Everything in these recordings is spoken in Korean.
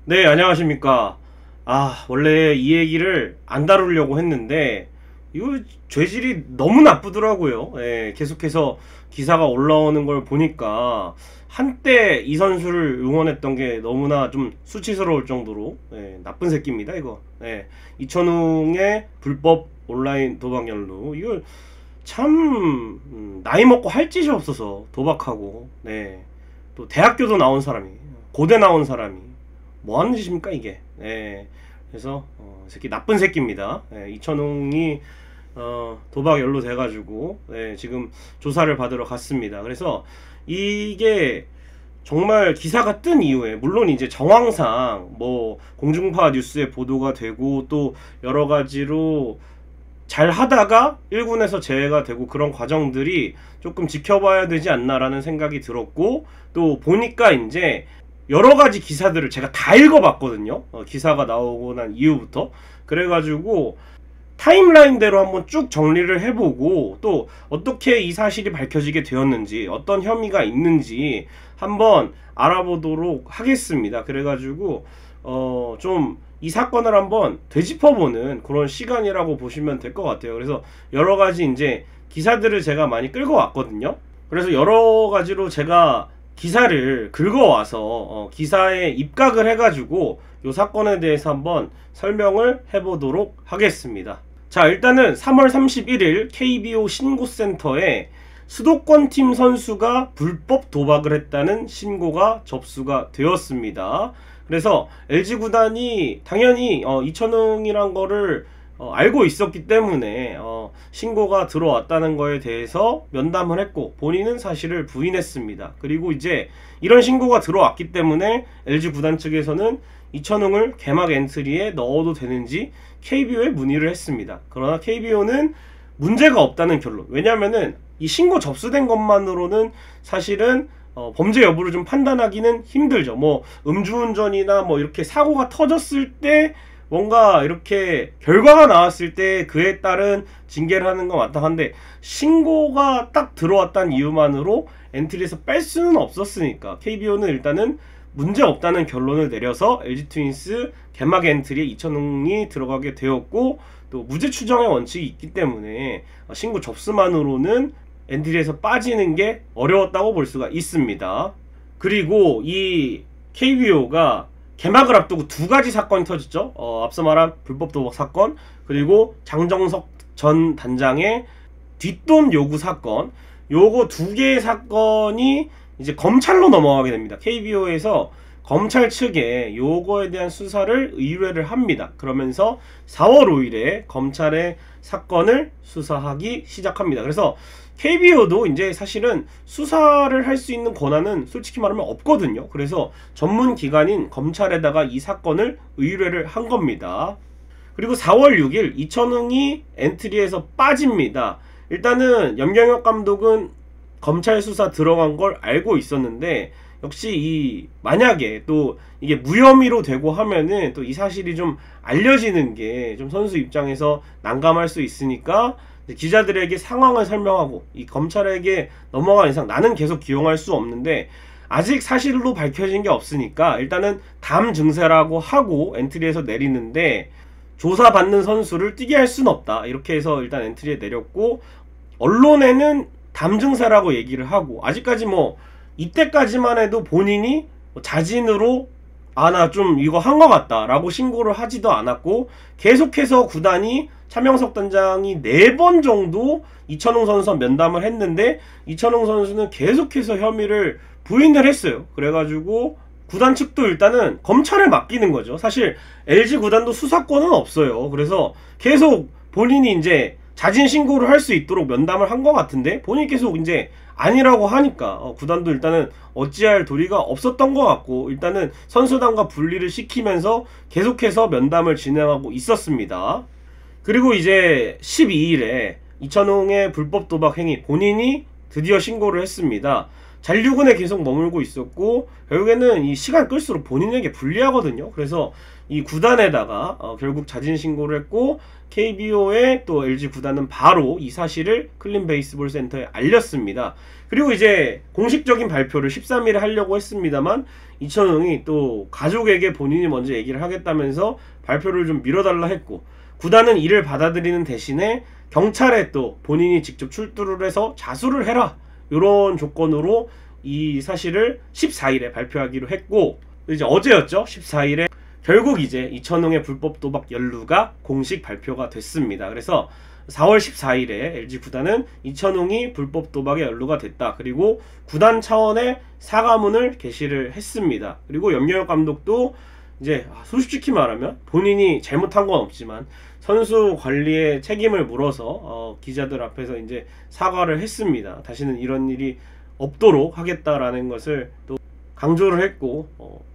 네, 안녕하십니까. 원래 이 얘기를 안 다루려고 했는데, 이거 죄질이 너무 나쁘더라고요. 예, 계속해서 기사가 올라오는 걸 보니까, 한때 이 선수를 응원했던 게 너무나 좀 수치스러울 정도로, 나쁜 새끼입니다, 이거. 이천웅의 불법 온라인 도박 연루. 이걸 참, 나이 먹고 할 짓이 없어서 도박하고, 또 대학교도 나온 사람이, 고대 나온 사람이, 뭐 하는 짓입니까 이게. 그래서 새끼 나쁜 새끼입니다. 이천웅이 도박 연루 돼가지고 지금 조사를 받으러 갔습니다. 그래서 이게 정말 기사가 뜬 이후에, 물론 이제 정황상 뭐 공중파 뉴스에 보도가 되고 또 여러 가지로 잘 하다가 1군에서 제외가 되고 그런 과정들이 조금 지켜봐야 되지 않나라는 생각이 들었고, 또 보니까 이제 여러 가지 기사들을 제가 다 읽어봤거든요. 기사가 나오고 난 이후부터. 그래가지고 타임라인대로 한번 쭉 정리를 해보고, 또 어떻게 이 사실이 밝혀지게 되었는지, 어떤 혐의가 있는지 한번 알아보도록 하겠습니다. 그래가지고 좀 이 사건을 한번 되짚어보는 그런 시간이라고 보시면 될 것 같아요. 그래서 여러 가지 이제 기사들을 제가 많이 끌고 왔거든요. 그래서 여러 가지로 제가 기사를 긁어와서 기사에 입각을 해가지고 이 사건에 대해서 한번 설명을 해보도록 하겠습니다. 자, 일단은 3월 31일 KBO 신고센터에 수도권팀 선수가 불법 도박을 했다는 신고가 접수가 되었습니다. 그래서 LG구단이 당연히 이천웅이란 거를 알고 있었기 때문에 신고가 들어왔다는 거에 대해서 면담을 했고, 본인은 사실을 부인했습니다. 그리고 이제 이런 신고가 들어왔기 때문에 LG 구단 측에서는 이천웅을 개막 엔트리에 넣어도 되는지 KBO에 문의를 했습니다. 그러나 KBO는 문제가 없다는 결론. 왜냐면은 이 신고 접수된 것만으로는 사실은 범죄 여부를 좀 판단하기는 힘들죠. 뭐 음주운전이나 뭐 이렇게 사고가 터졌을 때 뭔가 이렇게 결과가 나왔을 때 그에 따른 징계를 하는 건 마땅한데, 신고가 딱 들어왔다는 이유만으로 엔트리에서 뺄 수는 없었으니까 KBO는 일단은 문제 없다는 결론을 내려서 LG 트윈스 개막 엔트리에 이천웅이 들어가게 되었고, 또 무죄 추정의 원칙이 있기 때문에 신고 접수만으로는 엔트리에서 빠지는 게 어려웠다고 볼 수가 있습니다. 그리고 이 KBO가 개막을 앞두고 두 가지 사건이 터졌죠. 앞서 말한 불법 도박 사건, 그리고 장정석 전 단장의 뒷돈 요구 사건. 요거 두 개의 사건이 이제 검찰로 넘어가게 됩니다. KBO에서 검찰 측에 요거에 대한 수사를 의뢰를 합니다. 그러면서 4월 5일에 검찰의 사건을 수사하기 시작합니다. 그래서 KBO도 이제 사실은 수사를 할 수 있는 권한은 솔직히 말하면 없거든요. 그래서 전문 기관인 검찰에다가 이 사건을 의뢰를 한 겁니다. 그리고 4월 6일 이천웅이 엔트리에서 빠집니다. 일단은 염경엽 감독은 검찰 수사 들어간 걸 알고 있었는데, 역시 만약에 또 이게 무혐의로 되고 하면은 또 이 사실이 좀 알려지는 게 좀 선수 입장에서 난감할 수 있으니까 기자들에게 상황을 설명하고, 이 검찰에게 넘어간 이상 나는 계속 기용할 수 없는데 아직 사실로 밝혀진 게 없으니까 일단은 담 증세라고 하고 엔트리에서 내리는데, 조사받는 선수를 뛰게 할 수는 없다, 이렇게 해서 일단 엔트리에 내렸고, 언론에는 담 증세라고 얘기를 하고, 아직까지 뭐 이때까지만 해도 본인이 자진으로 나 좀 이거 한 것 같다 라고 신고를 하지도 않았고, 계속해서 구단이 차명석 단장이 4번 정도 이천웅 선수 면담을 했는데 이천웅 선수는 계속해서 혐의를 부인을 했어요. 그래가지고 구단 측도 일단은 검찰에 맡기는 거죠. 사실 LG 구단도 수사권은 없어요. 그래서 계속 본인이 이제 자진 신고를 할 수 있도록 면담을 한 것 같은데, 본인이 계속 이제 아니라고 하니까 구단도 일단은 어찌할 도리가 없었던 것 같고, 일단은 선수단과 분리를 시키면서 계속해서 면담을 진행하고 있었습니다. 그리고 이제 12일에 이천웅의 불법 도박 행위 본인이 드디어 신고를 했습니다. 잔류군에 계속 머물고 있었고 결국에는 이 시간 끌수록 본인에게 불리하거든요. 그래서 이 구단에다가 결국 자진 신고를 했고 KBO에 또 LG 구단은 바로 이 사실을 클린 베이스볼 센터에 알렸습니다. 그리고 이제 공식적인 발표를 13일에 하려고 했습니다만 이천웅이 또 가족에게 본인이 먼저 얘기를 하겠다면서 발표를 좀 미뤄달라 했고, 구단은 이를 받아들이는 대신에 경찰에 또 본인이 직접 출두를 해서 자수를 해라, 이런 조건으로 이 사실을 14일에 발표하기로 했고, 이제 어제였죠. 14일에 결국 이제 이천웅의 불법 도박 연루가 공식 발표가 됐습니다. 그래서 4월 14일에 LG 구단은 이천웅이 불법 도박에 연루가 됐다, 그리고 구단 차원의 사과문을 게시를 했습니다. 그리고 염경엽 감독도 이제 솔직히 말하면 본인이 잘못한 건 없지만 선수 관리에 책임을 물어서 기자들 앞에서 이제 사과를 했습니다. 다시는 이런 일이 없도록 하겠다라는 것을 또 강조를 했고,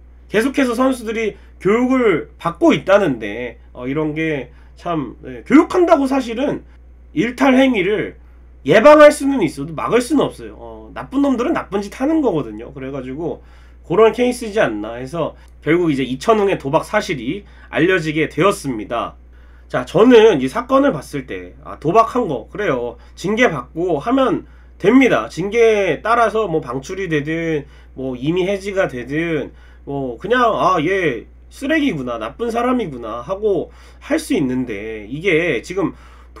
계속해서 선수들이 교육을 받고 있다는데 이런 게 참, 교육한다고 사실은 일탈 행위를 예방할 수는 있어도 막을 수는 없어요. 나쁜 놈들은 나쁜 짓 하는 거거든요. 그래가지고 그런 케이스지 않나 해서 결국 이제 이천웅의 도박 사실이 알려지게 되었습니다. 자, 저는 이 사건을 봤을 때 도박한 거 그래요, 징계 받고 하면 됩니다. 징계에 따라서 뭐 방출이 되든 뭐 임의 해지가 되든 뭐 그냥 얘 쓰레기구나, 나쁜 사람이구나 하고 할 수 있는데, 이게 지금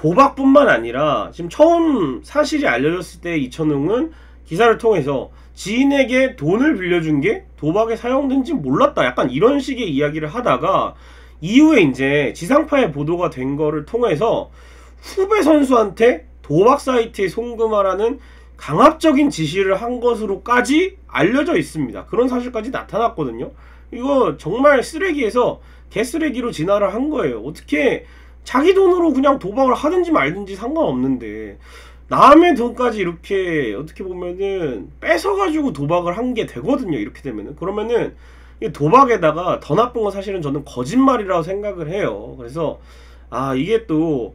도박뿐만 아니라 지금 처음 사실이 알려졌을 때 이천웅은 기사를 통해서 지인에게 돈을 빌려준 게 도박에 사용된지 몰랐다, 약간 이런 식의 이야기를 하다가 이후에 이제 지상파에 보도가 된 거를 통해서 후배 선수한테 도박 사이트에 송금하라는 강압적인 지시를 한 것으로까지 알려져 있습니다. 그런 사실까지 나타났거든요. 이거 정말 쓰레기에서 개쓰레기로 진화를 한 거예요. 어떻게 자기 돈으로 그냥 도박을 하든지 말든지 상관없는데 남의 돈까지 이렇게 어떻게 보면은 뺏어가지고 도박을 한 게 되거든요. 이렇게 되면은. 그러면은 이 도박에다가 더 나쁜 건 사실은 저는 거짓말이라고 생각을 해요. 그래서 이게 또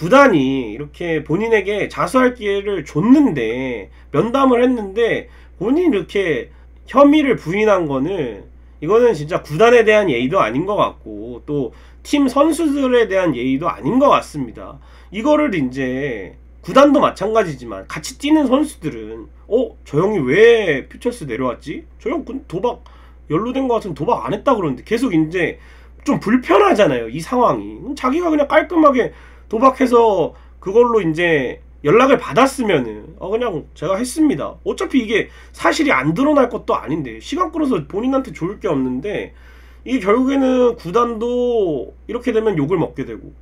구단이 이렇게 본인에게 자수할 기회를 줬는데, 면담을 했는데 본인이 이렇게 혐의를 부인한 거는, 이거는 진짜 구단에 대한 예의도 아닌 것 같고 또 팀 선수들에 대한 예의도 아닌 것 같습니다. 이거를 이제 구단도 마찬가지지만 같이 뛰는 선수들은 저 형이 왜 퓨처스 내려왔지? 저 형 도박 연루된 것 같은, 도박 안 했다 그러는데 계속 이제 좀 불편하잖아요, 이 상황이. 자기가 그냥 깔끔하게 도박해서 그걸로 이제 연락을 받았으면은 그냥 제가 했습니다. 어차피 이게 사실이 안 드러날 것도 아닌데 시간 끌어서 본인한테 좋을 게 없는데, 이게 결국에는 구단도 이렇게 되면 욕을 먹게 되고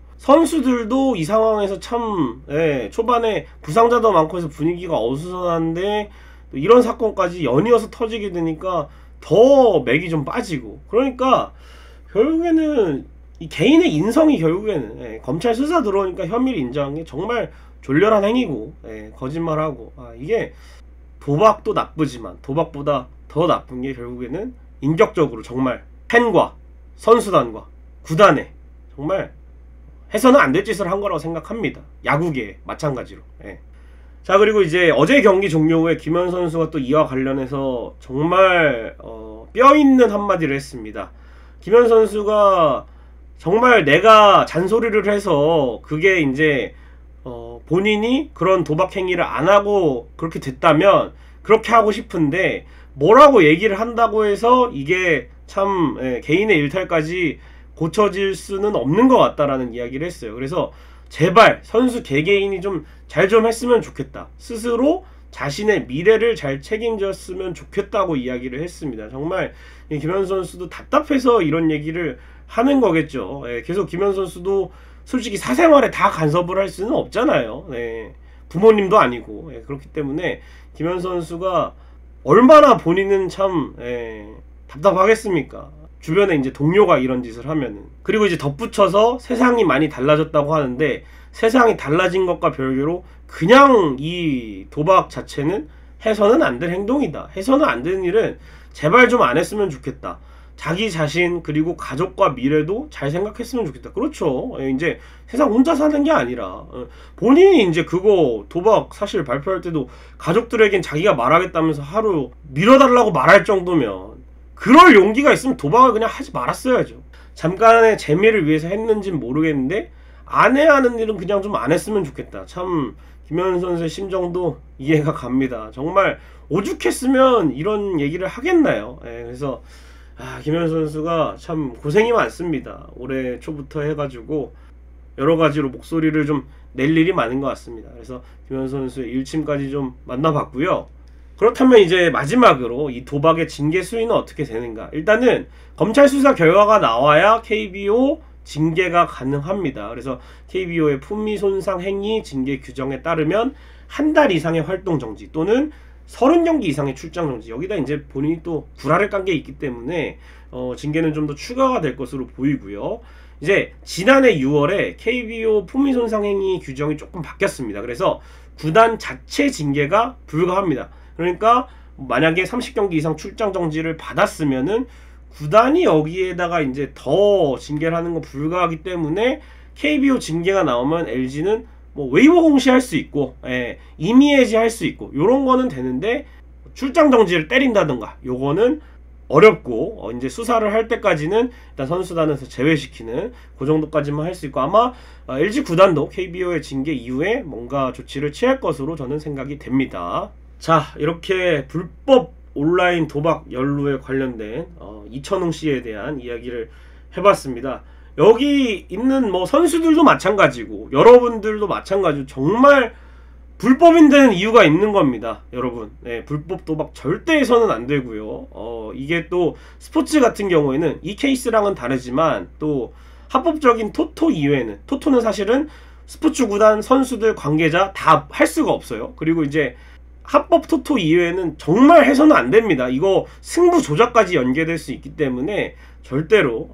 선수들도 이 상황에서 참 초반에 부상자도 많고 해서 분위기가 어수선한데 이런 사건까지 연이어서 터지게 되니까 더 맥이 좀 빠지고, 그러니까 결국에는 이 개인의 인성이 결국에는 검찰 수사 들어오니까 혐의를 인정한 게 정말 졸렬한 행위고, 거짓말하고, 이게 도박도 나쁘지만 도박보다 더 나쁜 게 결국에는 인격적으로 정말 팬과 선수단과 구단에 정말 해서는 안 될 짓을 한 거라고 생각합니다. 야구계 마찬가지로. 자, 그리고 이제 어제 경기 종료 후에 김현 선수가 또 이와 관련해서 정말 뼈 있는 한마디를 했습니다. 김현 선수가 정말 내가 잔소리를 해서 그게 이제 본인이 그런 도박 행위를 안 하고 그렇게 됐다면 그렇게 하고 싶은데, 뭐라고 얘기를 한다고 해서 이게 참 개인의 일탈까지 고쳐질 수는 없는 것 같다라는 이야기를 했어요. 그래서 제발 선수 개개인이 좀 잘 좀 했으면 좋겠다, 스스로 자신의 미래를 잘 책임졌으면 좋겠다고 이야기를 했습니다. 정말 김현 선수도 답답해서 이런 얘기를 하는 거겠죠. 계속 김현 선수도 솔직히 사생활에 다 간섭을 할 수는 없잖아요. 부모님도 아니고. 그렇기 때문에 김현 선수가 얼마나 본인은 참 답답하겠습니까? 주변에 이제 동료가 이런 짓을 하면은. 그리고 이제 덧붙여서 세상이 많이 달라졌다고 하는데, 세상이 달라진 것과 별개로 그냥 이 도박 자체는 해서는 안 될 행동이다, 해서는 안 되는 일은 제발 좀 안 했으면 좋겠다. 자기 자신 그리고 가족과 미래도 잘 생각했으면 좋겠다. 그렇죠. 이제 세상 혼자 사는 게 아니라 본인이 이제 그거 도박 사실 발표할 때도 가족들에겐 자기가 말하겠다면서 하루 밀어달라고 말할 정도면 그럴 용기가 있으면 도박을 그냥 하지 말았어야죠. 잠깐의 재미를 위해서 했는지는 모르겠는데 안 해야 하는 일은 그냥 좀 안 했으면 좋겠다. 참 김현수 선수의 심정도 이해가 갑니다. 정말 오죽했으면 이런 얘기를 하겠나요? 그래서 김현수 선수가 참 고생이 많습니다. 올해 초부터 해가지고 여러 가지로 목소리를 좀 낼 일이 많은 것 같습니다. 그래서 김현수 선수의 일침까지 좀 만나봤고요. 그렇다면 이제 마지막으로 이 도박의 징계 수위는 어떻게 되는가? 일단은 검찰 수사 결과가 나와야 KBO 징계가 가능합니다. 그래서 KBO의 품위 손상 행위 징계 규정에 따르면 한 달 이상의 활동 정지 또는 30경기 이상의 출장 정지. 여기다 이제 본인이 또 구라를 깐 게 있기 때문에 징계는 좀 더 추가가 될 것으로 보이고요. 이제 지난해 6월에 KBO 품위 손상 행위 규정이 조금 바뀌었습니다. 그래서 구단 자체 징계가 불가합니다. 그러니까 만약에 30경기 이상 출장 정지를 받았으면은 구단이 여기에다가 이제 더 징계를 하는 건 불가하기 때문에 KBO 징계가 나오면 LG는 뭐 웨이버 공시할 수 있고 임의 해지할 수 있고 요런 거는 되는데 출장 정지를 때린다던가 요거는 어렵고 이제 수사를 할 때까지는 일단 선수단에서 제외시키는 그 정도까지만 할 수 있고 아마 LG 구단도 KBO의 징계 이후에 뭔가 조치를 취할 것으로 저는 생각이 됩니다. 자, 이렇게 불법 온라인 도박 연루에 관련된 이천웅 씨에 대한 이야기를 해봤습니다. 여기 있는 뭐 선수들도 마찬가지고 여러분들도 마찬가지고 정말 불법인 데는 이유가 있는 겁니다, 여러분. 불법 도박 절대 해서는 안 되고요. 이게 또 스포츠 같은 경우에는 이 케이스랑은 다르지만 또 합법적인 토토 이외에는 토토는 사실은 스포츠 구단 선수들 관계자 다 할 수가 없어요. 그리고 이제 합법 토토 이외에는 정말 해서는 안 됩니다. 이거 승부 조작까지 연계될 수 있기 때문에 절대로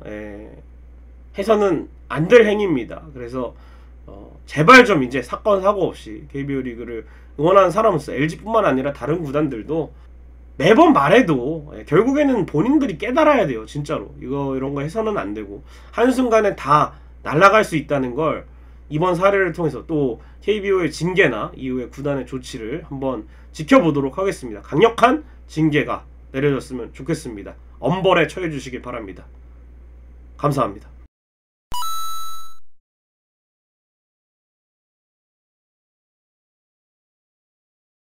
해서는 안 될 행위입니다. 그래서 제발 좀 이제 사건 사고 없이 KBO 리그를 응원하는 사람으로서 LG뿐만 아니라 다른 구단들도 매번 말해도 결국에는 본인들이 깨달아야 돼요. 진짜로 이런 거 해서는 안 되고 한순간에 다 날아갈 수 있다는 걸 이번 사례를 통해서 또 KBO의 징계나 이후의 구단의 조치를 한번 지켜보도록 하겠습니다. 강력한 징계가 내려졌으면 좋겠습니다. 엄벌에 처해 주시길 바랍니다. 감사합니다.